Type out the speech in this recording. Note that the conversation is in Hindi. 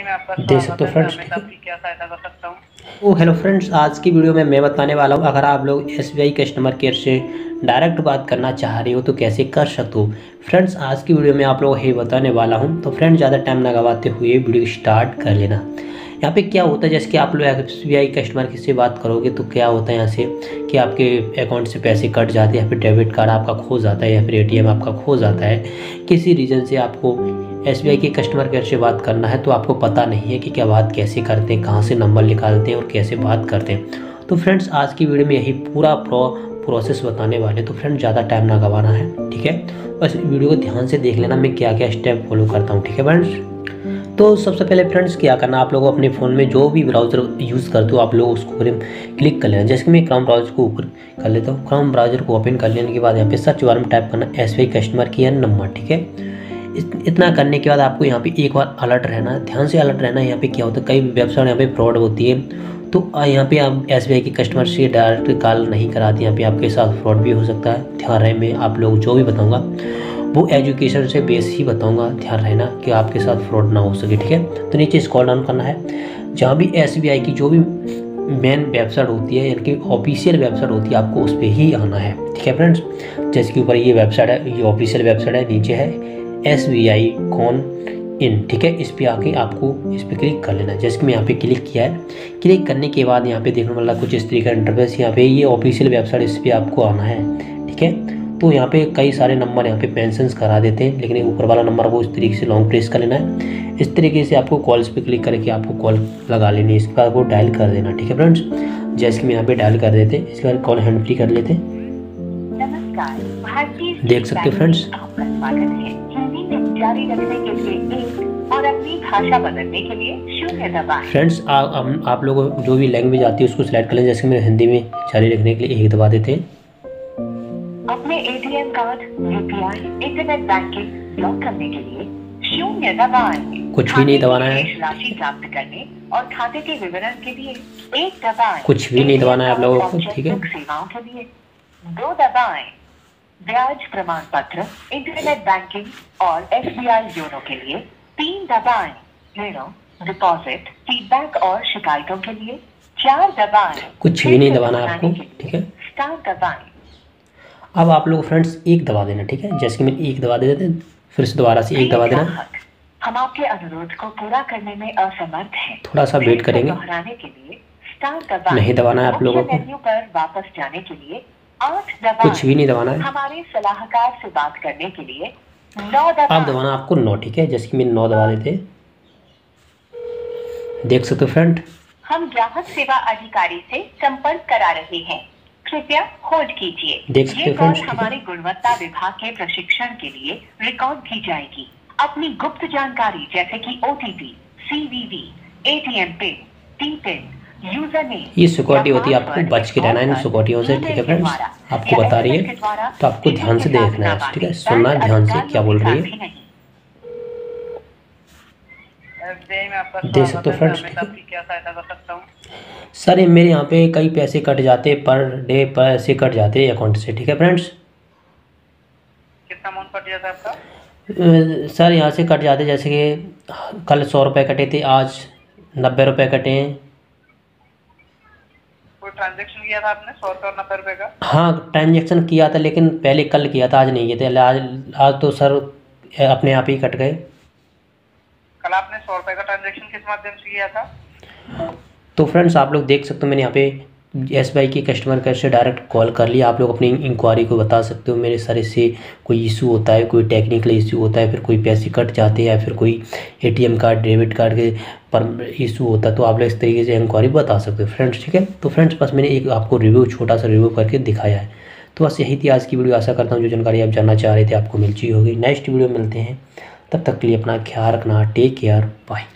मैं आपका देख सकते हो स्वागत है। फ्रेंड्स। मैं आपकी क्या सहायता कर सकता हूँ? तो हेलो फ्रेंड्स, आज की वीडियो में मैं बताने वाला हूँ, अगर आप लोग एसबीआई कस्टमर केयर से डायरेक्ट बात करना चाह रहे हो तो कैसे कर सकते हो। फ्रेंड्स, आज की वीडियो में आप लोग ही बताने वाला हूँ। तो फ्रेंड्स, ज़्यादा टाइम ना गवाते हुए वीडियो स्टार्ट कर लेना। यहाँ पे क्या होता है, जैसे कि आप लोग एसबीआई कस्टमर से बात करोगे तो क्या होता है यहाँ से कि आपके अकाउंट से पैसे कट जाते हैं, या फिर डेबिट कार्ड आपका खो जाता है, या फिर एटीएम आपका खो जाता है। किसी रीज़न से आपको एसबीआई के कस्टमर केयर से बात करना है तो आपको पता नहीं है कि क्या बात कैसे करते हैं, कहाँ से नंबर निकालते हैं और कैसे बात करते हैं। तो फ्रेंड्स, आज की वीडियो में यही पूरा प्रोसेस बताने वाले। तो फ्रेंड्स, ज़्यादा टाइम ना गंवाना है, ठीक है। बस वीडियो को ध्यान से देख लेना, मैं क्या क्या स्टेप फॉलो करता हूँ, ठीक है फ्रेंड्स। तो सबसे पहले फ्रेंड्स क्या करना, आप लोगों अपने फ़ोन में जो भी ब्राउज़र यूज़ करते हो आप लोग उसको क्लिक कर लेना। जैसे कि मैं क्रोम ब्राउज़र को ऊपर कर लेता हूँ। क्रोम ब्राउज़र को ओपन कर लेने के बाद यहाँ पे सर्च बार में टाइप करना एसबीआई कस्टमर केयर नंबर, ठीक है। इतना करने के बाद आपको यहाँ पे एक बार अलर्ट रहना है, ध्यान से अलर्ट रहना है। यहाँ पे क्या होता है, कई वेबसाइट यहाँ पे फ्रॉड होती है, तो यहाँ पे आप एसबीआई के कस्टमर से डायरेक्ट कॉल नहीं कराते। यहाँ पे आपके साथ फ्रॉड भी हो सकता है। ध्यान रहे, मैं आप लोग जो भी बताऊँगा वो एजुकेशन से बेस ही बताऊँगा। ध्यान रहना कि आपके साथ फ्रॉड ना हो सके, ठीक है। तो नीचे स्क्रॉल डाउन करना है, जहाँ भी एसबीआई की जो भी मेन वेबसाइट होती है, यानी कि ऑफिशियल वेबसाइट होती है, आपको उस पर ही आना है, ठीक है फ्रेंड्स। जैसे कि ऊपर ये वेबसाइट है, ये ऑफिशियल वेबसाइट है, नीचे है SBI कॉन इन, ठीक है। इस पर आके आपको इस पर क्लिक कर लेना है। जैसे कि मैं यहाँ पे क्लिक किया है। क्लिक करने के बाद यहाँ पे देखने वाला कुछ इस तरीके का इंटरफेस, यहाँ पे ये ऑफिशियल वेबसाइट, इस पर आपको आना है, ठीक है। तो यहाँ पे कई सारे नंबर यहाँ पे मेंशंस करा देते हैं, लेकिन ऊपर वाला नंबर को इस तरीके से लॉन्ग प्रेस कर लेना है। इस तरीके से आपको कॉल्स पे क्लिक करके आपको कॉल लगा लेनी है। इसके बाद आपको डायल कर देना, ठीक है फ्रेंड्स। जैसे कि मैं यहाँ पे डायल कर देते हैं, इसके बाद कॉल हैंड फ्री कर लेते हैं। देख सकते हो फ्रेंड्स, जारी रखने के लिए 1 और अपनी भाषा बदलने के लिए 0 दबाएं। फ्रेंड्स, आप लोग जो भी लैंग्वेज आती है उसको सिलेक्ट कर लें। जैसे मैं हिंदी में जारी रखने के लिए 1 दबा देते हैं। अपने ATM card, UPI, internet banking block करने के लिए 0 दबाएं। कुछ भी नहीं दबाना है, राशि प्राप्त करने और खाते के विवरण के लिए 1 दबाएं। कुछ भी नहीं दबाना है आप लोगों को, ठीक है। सेवाओं के लिए 2 दबाएं। ब्याज प्रमाण पत्र, इंटरनेट बैंकिंग और एसबीआई योनो के लिए 3 दबाएं। ऋणों, डिपॉजिट, फीडबैक और शिकायतों के लिए 4 दबाएं। कुछ भी नहीं दबाना है आपको, ठीक है। स्टार दबाएं। अब आप लोग फ्रेंड्स 1 दबा देना, ठीक है। जैसे कि मैं 1 दबा देते हैं, फिर से दोबारा से 1 दबा देना। हम आपके अनुरोध को पूरा करने में असमर्थ हैं। थोड़ा सा वेट करेंगे। दोहराने के लिए स्टार दबाएं। नहीं दबाना है आप लोगों को। मेन्यू पर वापस जाने के लिए 8 दबाएं। कुछ भी नहीं दबाना है। हमारे सलाहकार से बात करने के लिए 9 दबाएं। आप दबाना आपको 9, ठीक है। जैसे कि मैं 9 दबा देते हैं। देख सकते हो फ्रेंड, हम ग्राहक सेवा अधिकारी से संपर्क करा रहे हैं, कृपया होल्ड कीजिए। देख सकते ये हो कॉल फ्रेंड्स, हमारे गुणवत्ता विभाग के प्रशिक्षण के लिए रिकॉर्ड की जाएगी। अपनी गुप्त जानकारी जैसे कि OTP, CVV, ATM पिन, T-पिन, यूजर नेम, ये सिक्योरिटी होती है, आपको बच के रहना है इन सिक्योरिटियों से, ठीक है फ्रेंड्स। आपको बता रही है तो आपको ध्यान से देखना है, ठीक है। सुनना है ध्यान से क्या बोल रही है। देख सकते हो फ्रेंड्स, क्या सहायता कर सकता हूँ? सर मेरे यहाँ पे कई पैसे कट जाते, पर डे पैसे कट जाते हैं अकाउंट से, ठीक है फ्रेंड्स। कितना अमाउंट कट जाता है आपका? सर यहाँ से कट जाते, जैसे कि कल 100 रुपये कटे थे, आज 90 रुपये कटे हैं। कोई ट्रांजैक्शन किया था आपने 100 और 90 रुपये का? हाँ, ट्रांजैक्शन किया था, लेकिन पहले कल किया था, आज नहीं किए थे। आज तो सर अपने आप ही कट गए। कल आपने 100 रुपये का ट्रांजैक्शन किस माध्यम से किया था? तो फ्रेंड्स, आप लोग देख सकते हो, मैंने यहाँ पे एसबीआई की कस्टमर केयर से डायरेक्ट कॉल कर लिया। आप लोग अपनी इंक्वायरी को बता सकते हो। मेरे सर से कोई इशू होता है, कोई टेक्निकल इशू होता है, फिर कोई पैसे कट जाते हैं, या फिर कोई एटीएम कार्ड, डेबिट कार्ड के पर इशू होता है, तो आप लोग इस तरीके से इंक्वायरी बता सकते हो फ्रेंड्स, ठीक है। तो फ्रेंड्स, बस मैंने एक आपको रिव्यू, छोटा सा रिव्यू करके दिखाया है। तो बस यही थी आज की वीडियो। आशा करता हूँ जो जानकारी आप जानना चाह रहे थे आपको मिल चुकी होगी। नेक्स्ट वीडियो मिलते हैं, तब तक के लिए अपना ख्याल रखना। Take care, bye.